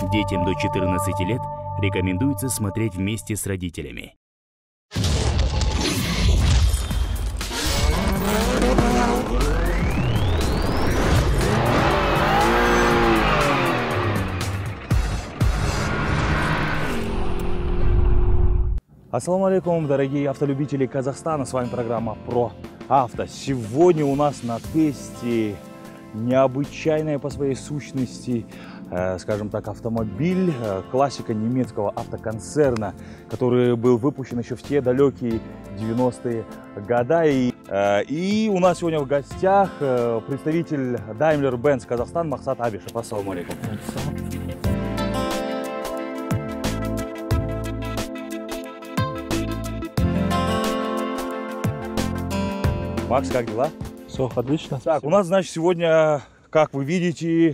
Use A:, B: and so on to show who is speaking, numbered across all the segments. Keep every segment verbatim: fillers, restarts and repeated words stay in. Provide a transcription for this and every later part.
A: Детям до четырнадцати лет рекомендуется смотреть вместе с родителями.
B: Ассаламу алейкум, дорогие автолюбители Казахстана, с вами программа про авто. Сегодня у нас на тесте необычайная по своей сущности, э, скажем так, автомобиль, э, классика немецкого автоконцерна, который был выпущен еще в те далекие девяностые годы. И, э, и у нас сегодня в гостях э, представитель Daimler-Benz Казахстан Махсат Абишев. Ассаламу алейкум. Макс, как дела?
C: Все отлично.
B: Так, у нас, значит, сегодня, как вы видите,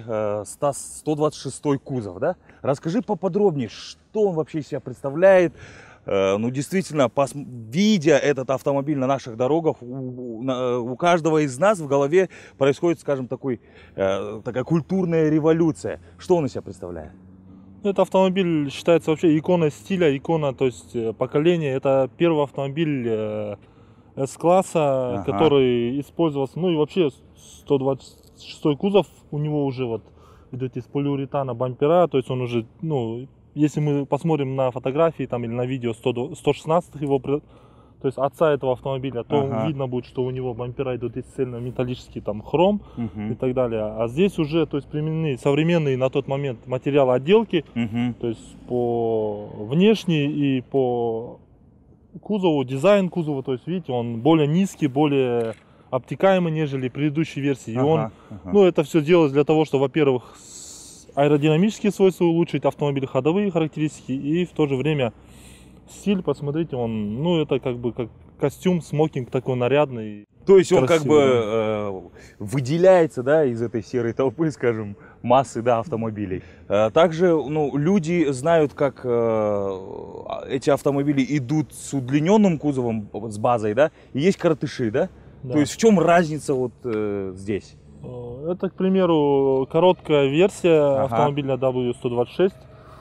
B: сто двадцать шестой кузов, да? Расскажи поподробнее, что он вообще из себя представляет. Ну, действительно, видя этот автомобиль на наших дорогах, у, у каждого из нас в голове происходит, скажем, такой, такая культурная революция. Что он из себя представляет?
C: Этот автомобиль считается вообще иконой стиля, икона, то есть поколения. Это первый автомобиль С-класса, ага. который использовался, ну и вообще сто двадцать шестой кузов, у него уже вот идут из полиуретана бампера, то есть он уже, ну, если мы посмотрим на фотографии там или на видео сто шестнадцать его, то есть отца этого автомобиля, то ага. видно будет, что у него бампера идут из цельнометаллический там хром угу. и так далее. А здесь уже, то есть применены современные на тот момент материалы отделки, угу. то есть по внешней и по кузову, дизайн кузова, то есть видите, он более низкий, более обтекаемый, нежели предыдущей версии. И ага, он, ага. ну, это все делалось для того, чтобы, во-первых, аэродинамические свойства улучшить, автомобиля ходовые характеристики, и в то же время стиль, посмотрите, он, ну, это как бы как костюм, смокинг такой нарядный.
B: То есть он красивый, как бы э, выделяется, да, из этой серой толпы, скажем, массы, да, автомобилей. Э, также, ну, люди знают, как э, эти автомобили идут с удлиненным кузовом, с базой, да, и есть коротыши, да? Да. То есть в чем разница вот э, здесь?
C: Это, к примеру, короткая версия ага. автомобиля дабл ю сто двадцать шесть.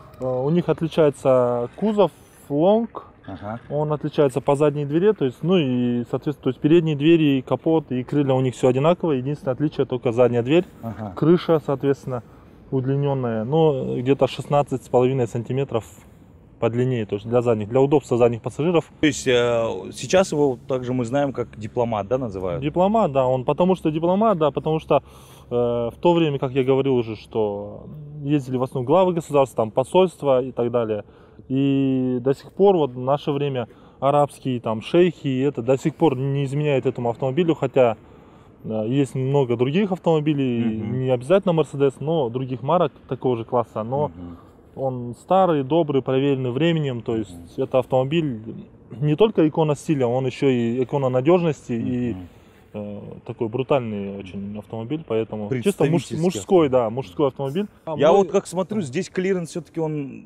C: У них отличается кузов, лонг. Ага. Он отличается по задней двери, то есть, ну и, соответственно, то есть передние двери, капот и крылья у них все одинаковое. Единственное отличие только задняя дверь, ага. крыша, соответственно, удлиненная, но где-то шестнадцать с половиной сантиметров по длине, то есть для задних, для удобства задних пассажиров.
B: То есть э, сейчас его также мы знаем как дипломат, да, называют?
C: Дипломат, да, он потому что дипломат, да, потому что э, в то время, как я говорил уже, что ездили в основном главы государств, там посольства и так далее. И до сих пор, вот в наше время, арабские там шейхи, это до сих пор не изменяет этому автомобилю, хотя э, есть много других автомобилей, mm-hmm. не обязательно Mercedes, но других марок такого же класса, но mm-hmm. он старый, добрый, проверенный временем, то есть mm-hmm. это автомобиль не только икона стиля, он еще и икона надежности mm-hmm. и э, такой брутальный очень автомобиль, поэтому чисто муж, мужской, да, мужской автомобиль.
B: Я мы... вот как смотрю, здесь клиренс все-таки он...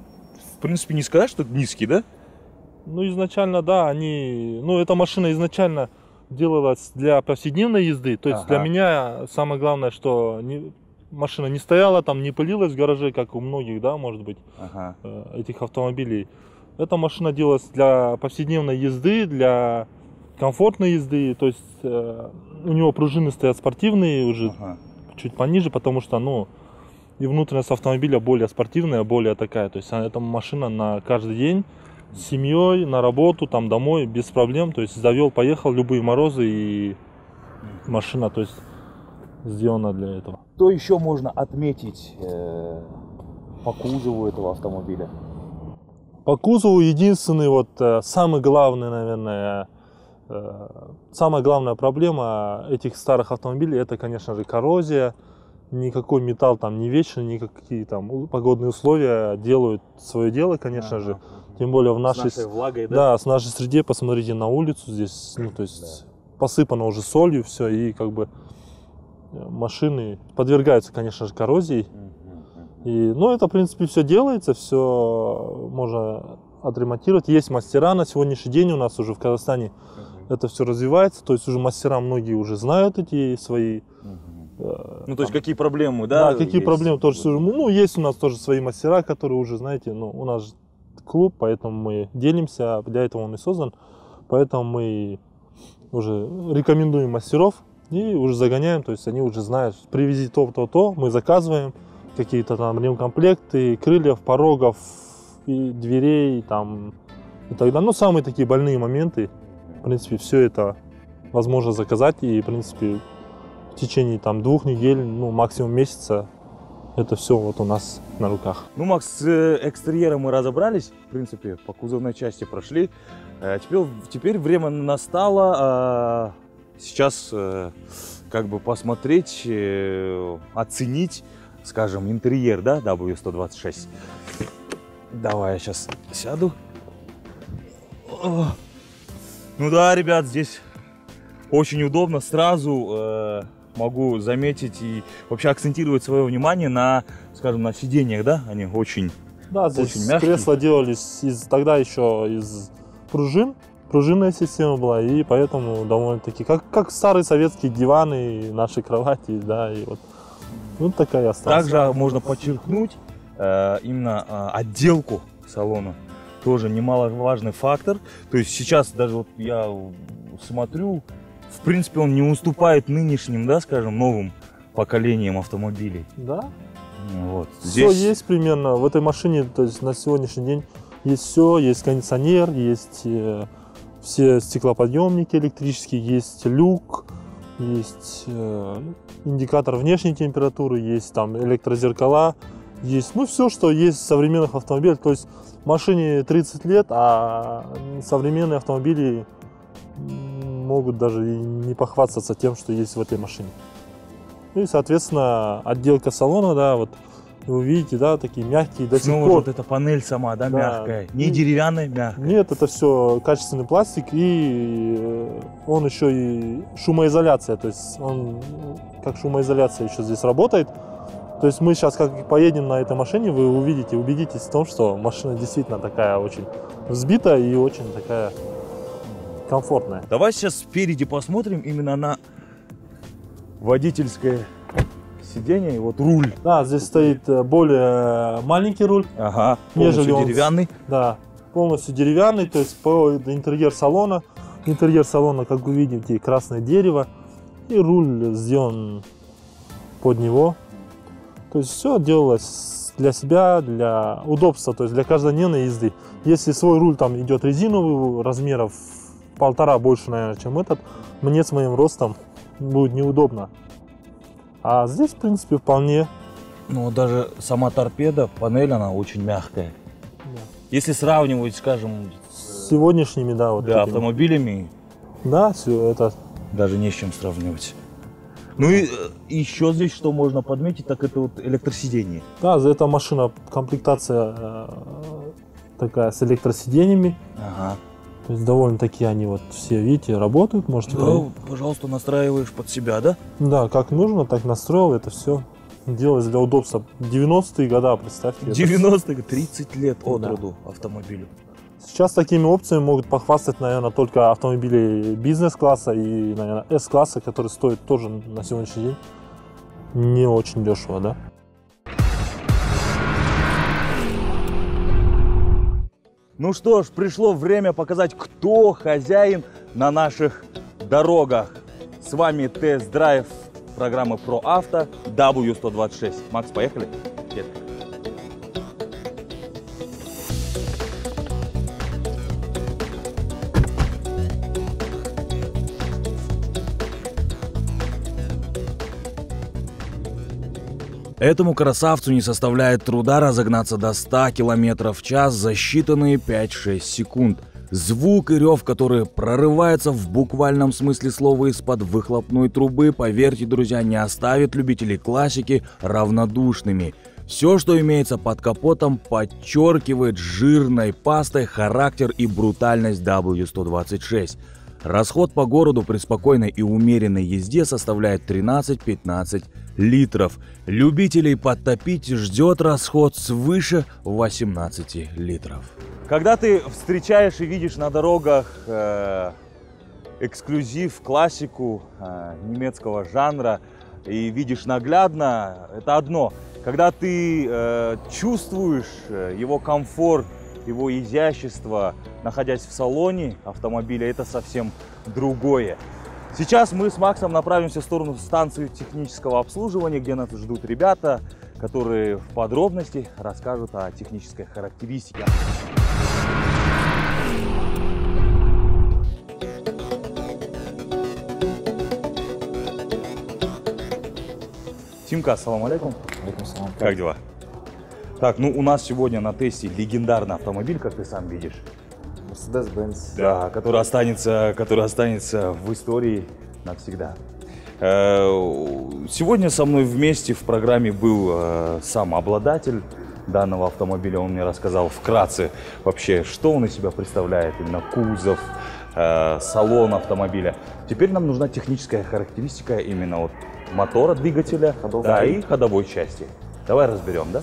B: В принципе, не сказать, что низкий, да?
C: Ну, изначально, да, они... Ну, эта машина изначально делалась для повседневной езды. То есть ага. для меня самое главное, что не... машина не стояла там, не пылилась в гараже, как у многих, да, может быть, ага. этих автомобилей. Эта машина делалась для повседневной езды, для комфортной езды. То есть э, у него пружины стоят спортивные, уже ага. чуть пониже, потому что, ну... И внутренность автомобиля более спортивная, более такая. То есть эта машина на каждый день с семьей, на работу, там домой, без проблем. То есть завел, поехал, любые морозы, и машина, то есть, сделана для этого.
B: Что еще можно отметить э, по кузову этого автомобиля?
C: По кузову единственный, вот самый главный, наверное, э, самая главная проблема этих старых автомобилей, это, конечно же, коррозия. Никакой металл там не вечный, никакие там погодные условия делают свое дело, конечно ага. же. Тем более в нашей,
B: с нашей влагой, да?
C: Да, с нашей среде, посмотрите на улицу, здесь, ну, то есть да. посыпано уже солью все, и как бы машины подвергаются, конечно же, коррозии. И, ну, это, в принципе, все делается, все можно отремонтировать. Есть мастера на сегодняшний день у нас уже в Казахстане. Это все развивается, то есть уже мастера многие уже знают эти свои
B: Ну, то есть, какие проблемы, да?
C: Да, какие есть? проблемы тоже. Ну, есть у нас тоже свои мастера, которые уже, знаете, ну, у нас клуб, поэтому мы делимся, для этого он и создан. Поэтому мы уже рекомендуем мастеров и уже загоняем, то есть они уже знают, привези то-то-то, мы заказываем какие-то там ремкомплекты, крыльев, порогов, и дверей там и так далее. Ну, самые такие больные моменты, в принципе, все это возможно заказать, и, в принципе, в течение там двух недель, ну, максимум месяца, это все вот у нас на руках.
B: Ну, Макс, с экстерьером мы разобрались, в принципе, по кузовной части прошли. Теперь, теперь время настало сейчас как бы посмотреть, оценить, скажем, интерьер, да, дабл ю сто двадцать шесть. Давай я сейчас сяду. Ну да, ребят, здесь очень удобно. Сразу э, могу заметить и вообще акцентировать свое внимание на, скажем, на сиденьях, да, они очень,
C: да, здесь
B: очень мягкие.
C: Кресла делались из, тогда еще из пружин, пружинная система была, и поэтому довольно-таки, как, как старые советские диваны, наши кровати, да, и вот, вот такая осталась.
B: Также можно подчеркнуть э, именно э, отделку салона. Тоже немаловажный фактор. То есть сейчас даже вот я смотрю, в принципе, он не уступает нынешним, да, скажем, новым поколениям автомобилей.
C: Да.
B: Вот.
C: Все
B: Здесь...
C: есть примерно в этой машине, то есть на сегодняшний день есть все, есть кондиционер, есть э, все стеклоподъемники электрические, есть люк, есть э, индикатор внешней температуры, есть там электрозеркала, есть, ну, все, что есть в современных автомобилях. То есть машине тридцать лет, а современные автомобили могут даже и не похвастаться тем, что есть в этой машине. И, соответственно, отделка салона, да, вот вы видите, да, такие мягкие до сих пор.
B: вот эта панель сама, да, да, мягкая, не и, деревянная, мягкая.
C: Нет, это все качественный пластик, и он еще и шумоизоляция, то есть он как шумоизоляция еще здесь работает. То есть мы сейчас, как поедем на этой машине, вы увидите, убедитесь в том, что машина действительно такая очень взбитая и очень такая комфортная.
B: Давай сейчас спереди посмотрим именно на водительское сиденье, и вот руль.
C: Да, здесь стоит более маленький руль,
B: ага,
C: нежели он
B: деревянный.
C: Да, полностью деревянный, то есть по интерьер салона. Интерьер салона, как вы видите, красное дерево, и руль сделан под него. То есть все делалось для себя, для удобства, то есть для каждодневной езды. Если свой руль там идет резиновый, размеров полтора больше, наверное, чем этот, мне с моим ростом будет неудобно. А здесь, в принципе, вполне.
B: Ну, даже сама торпеда, панель, она очень мягкая. Да. Если сравнивать, скажем,
C: с сегодняшними, да, вот
B: да, автомобилями,
C: да, все это
B: даже не с чем сравнивать. Ну и, и еще здесь что можно подметить, так это вот электросиденье.
C: Да, за эта машина комплектация э, такая с электросиденьями.
B: Ага.
C: То есть довольно-таки они вот все, видите, работают. Можете
B: да, проверить. Пожалуйста, настраиваешь под себя, да?
C: Да, как нужно, так настроил. Это все делалось для удобства. девяностые годы, представьте.
B: девяностые, тридцать лет от роду да. автомобилю.
C: Сейчас такими опциями могут похвастать, наверное, только автомобили бизнес-класса и, наверное, эс-класса, которые стоят тоже на сегодняшний день не очень дешево, да?
B: Ну что ж, пришло время показать, кто хозяин на наших дорогах. С вами тест-драйв программы про авто дабл ю сто двадцать шесть. Макс, поехали? Нет. Этому красавцу не составляет труда разогнаться до ста километров в час за считанные пять-шесть секунд. Звук и рев, который прорывается в буквальном смысле слова из-под выхлопной трубы, поверьте, друзья, не оставит любителей классики равнодушными. Все, что имеется под капотом, подчеркивает жирной пастой характер и брутальность дабл ю сто двадцать шесть. Расход по городу при спокойной и умеренной езде составляет тринадцать-пятнадцать литров. Любителей подтопить ждет расход свыше восемнадцати литров. Когда ты встречаешь и видишь на дорогах э, эксклюзив, классику э, немецкого жанра, и видишь наглядно, это одно. Когда ты э, чувствуешь его комфорт, его изящество, находясь в салоне автомобиля, это совсем другое. Сейчас мы с Максом направимся в сторону станции технического обслуживания, где нас ждут ребята, которые в подробности расскажут о технической характеристике. Тимка, ассаламу алейкум.
D: Алейкум салам.
B: Как дела? Так, ну у нас сегодня на тесте легендарный автомобиль, как ты сам видишь.
D: Mercedes-Benz.
B: Да, который останется, который останется в истории навсегда. Сегодня со мной вместе в программе был сам обладатель данного автомобиля. Он мне рассказал вкратце вообще, что он из себя представляет, именно кузов, салон автомобиля. Теперь нам нужна техническая характеристика именно вот мотора, двигателя, да, и ходовой части. Давай разберем, да?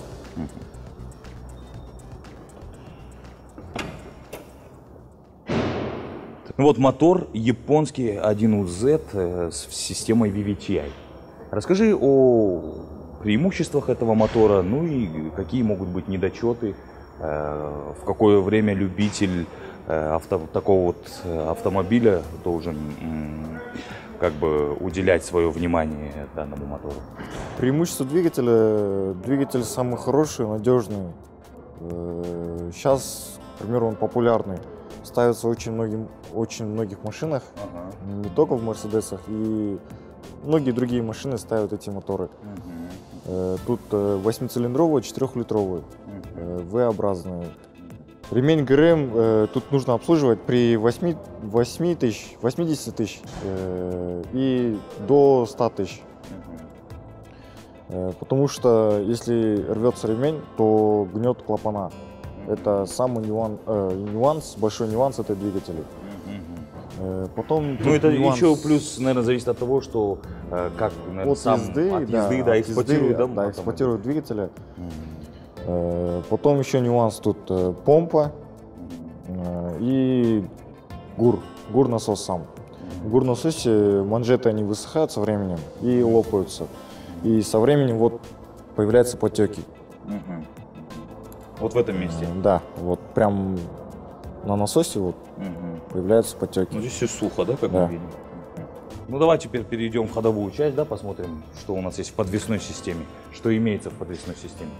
B: Вот мотор японский один у зет с системой ви ви ти ай. Расскажи о преимуществах этого мотора, ну и какие могут быть недочеты, в какое время любитель авто, такого вот автомобиля должен как бы уделять свое внимание данному мотору.
D: Преимущество двигателя. Двигатель самый хороший, надежный. Сейчас, к примеру, он популярный. Ставится очень многим, очень многих машинах, ага. Не только в Мерседесах, и многие другие машины ставят эти моторы. Угу. Тут восьмицилиндровый, четырехлитровый, угу. вэ-образный. Ремень ГРМ тут нужно обслуживать при восьми тысяч, восьмидесяти тысяч и до ста тысяч. Угу. Потому что если рвется ремень, то гнет клапана. Это самый нюанс, э, нюанс, большой нюанс этой двигателя. Mm-hmm. Потом,
B: ну это
D: нюанс...
B: еще плюс, наверное, зависит от того, что э, как наверное,
D: от
B: сам
D: езды,
B: от
D: да,
B: езды, да,
D: от
B: эксплуатирует,
D: езды,
B: да,
D: да, эксплуатирует двигателя. Mm-hmm. э, потом еще нюанс тут э, помпа э, и ГУР, ГУР-насос сам. Mm-hmm. В ГУР-насосе манжеты они высыхают со временем и лопаются. И со временем вот появляются потеки.
B: Mm-hmm. Вот в этом месте?
D: Да, вот прям на насосе вот угу. появляются потеки.
B: Ну здесь все сухо, да, как
D: да.
B: мы видим? Ну давай теперь перейдем в ходовую часть, да, посмотрим, что у нас есть в подвесной системе, что имеется в подвесной системе.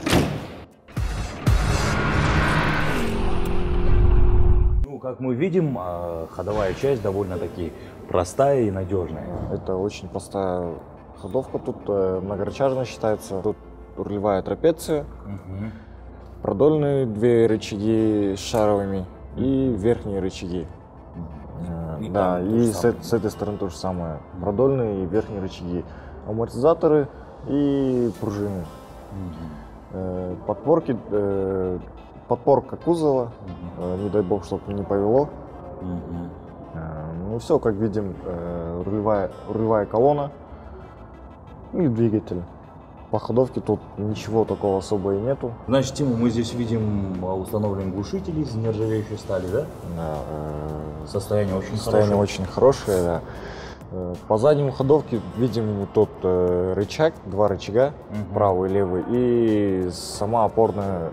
B: Ну, как мы видим, ходовая часть довольно-таки простая и надежная.
D: Это очень простая ходовка, тут многорычажная считается, тут рулевая трапеция. Угу. Продольные две рычаги с шаровыми и верхние рычаги. И да, и с, с этой стороны то же самое. Продольные и верхние рычаги. Амортизаторы и пружины. Угу. Подпорки, подпорка кузова, угу. Не дай бог, чтобы не повело. Угу. Ну все, как видим, рулевая, рулевая колонна и двигатель. По ходовке тут ничего такого особого и нету.
B: Значит, Тиму, мы здесь видим установлен глушитель из нержавеющей стали, да?
D: Да.
B: Э, состояние очень
D: состояние
B: хорошее.
D: очень хорошее, да. Э, по заднему ходовке видим тут э, рычаг, два рычага, угу. правый и левый, и сама опорная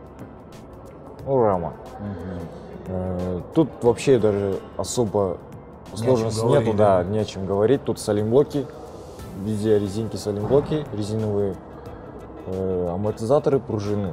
D: ну, рама. Угу. Э, тут вообще даже особо сложности нету, говорить, да, да, не о чем говорить. Тут салимблоки. Везде резинки, салимблоки, резиновые, э, амортизаторы, пружины.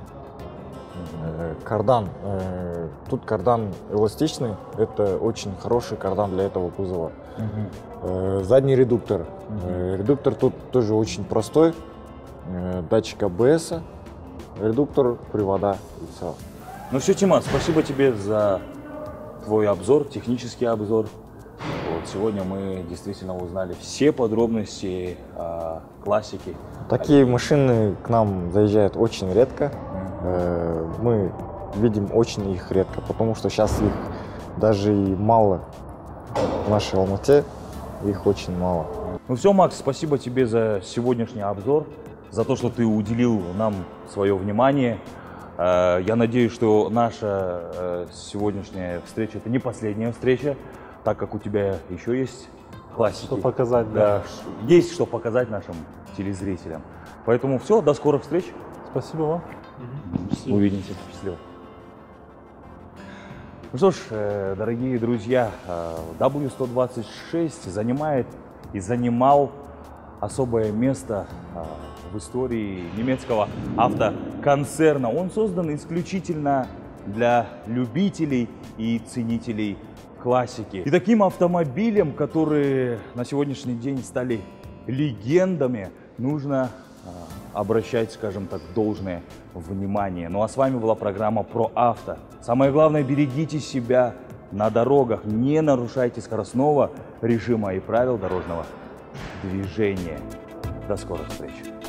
D: Э, кардан. Э, тут кардан эластичный. Это очень хороший кардан для этого кузова. Uh-huh. э, задний редуктор. Uh-huh. э, редуктор тут тоже очень простой. Э, датчик а бэ эс, редуктор, привода и все.
B: Ну все, Тима, спасибо тебе за твой обзор, технический обзор. Вот сегодня мы действительно узнали все подробности о классике.
D: Такие машины к нам заезжают очень редко. Mm-hmm. Мы видим очень их редко, потому что сейчас их даже и мало в нашей Алмате, их очень мало.
B: Ну все, Макс, спасибо тебе за сегодняшний обзор, за то, что ты уделил нам свое внимание. Я надеюсь, что наша сегодняшняя встреча – это не последняя встреча, так как у тебя еще есть классики.
C: Что показать, да.
B: Да, есть что показать нашим телезрителям. Поэтому все, до скорых встреч.
C: Спасибо вам.
B: Увидимся. Счастливо. Ну что ж, э, дорогие друзья, э, дабл ю сто двадцать шесть занимает и занимал особое место э, в истории немецкого автоконцерна. Он создан исключительно для любителей и ценителей классики. И таким автомобилем, которые на сегодняшний день стали легендами, нужно э, обращать, скажем так, должное внимание. Ну а с вами была программа про авто. Самое главное, берегите себя на дорогах, не нарушайте скоростного режима и правил дорожного движения. До скорых встреч!